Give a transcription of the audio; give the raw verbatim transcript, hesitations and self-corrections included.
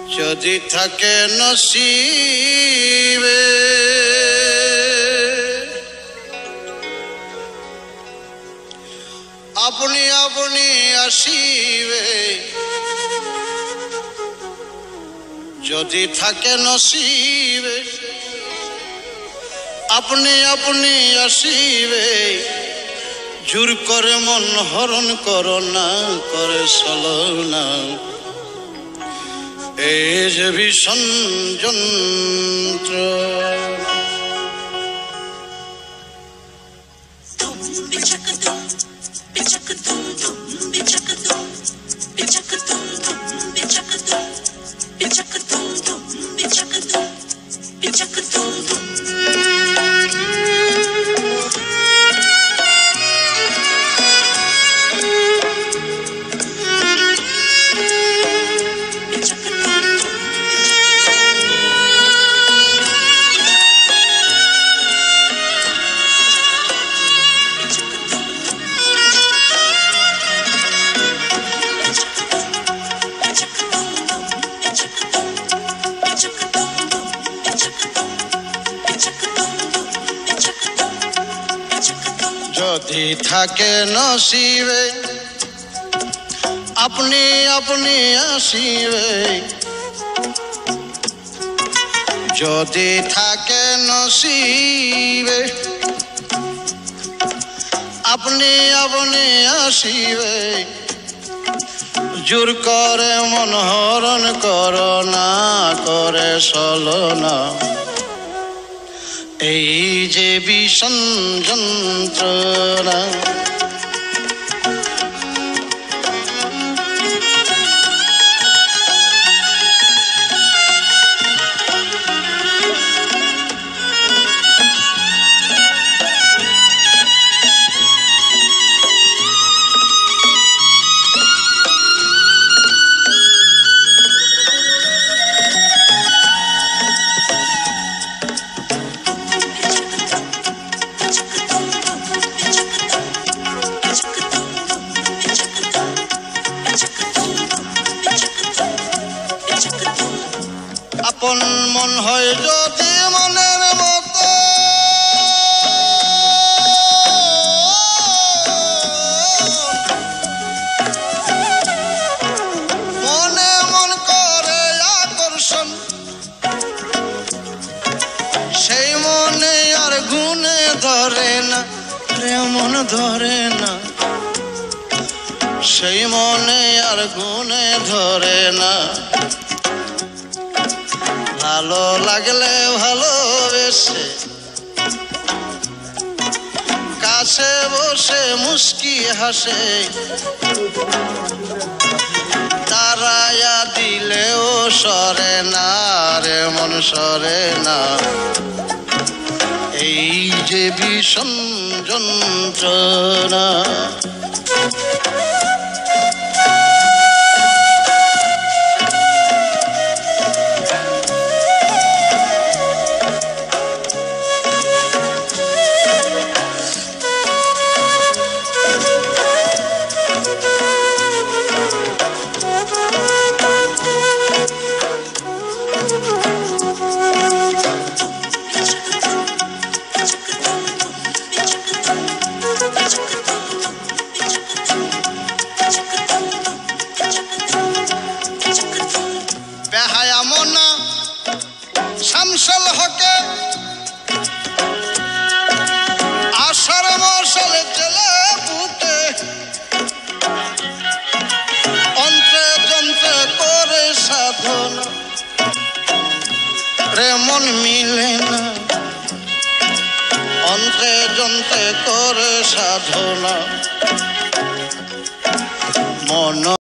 যদি থাকে নসিবে আপনি আপনি আসিবে, যদি থাকে নসিবে আপনি আপনি আসিবে। জোর করে মন হরণ করো না, করে চলো না, এই যে ভীষণ যন্ত্র। যদি থাকে নসিবে আপনি আপনি আসিবে, যদি থাকে নসিবে আপনি আপনি আসিবে। জোর করে মন হরণ করো না, করে চলো না, এই যে ভীষণ যন্ত্রণা। আপন মন হয় যদি মনের মতো, মনে মন করে আকর্ষণ, সেই মনে আর গুণে ধরে না, মন ধরে না, সেই মনে আর গুণে ধরে না। ভালো লাগলে ভালোবেসে কাছে বসে মুস্কি হাসে, তারায়া দিলেও সরে না রে মন সরে না, এই যে ভীষণ যন্ত্রণা। বেহায়া মনা শামসুল হকে আশার মশাল জেলে বুকে, অন্ত্রে যন্ত্রে করে সাধনা রে মন মিলে না, অন্ত্রে যন্ত্রে করে সাধনা মন